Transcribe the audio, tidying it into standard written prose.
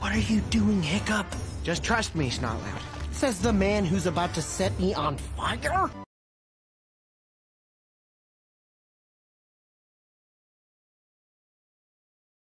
What are you doing, Hiccup? Just trust me, Snotlout. Says the man who's about to set me on fire?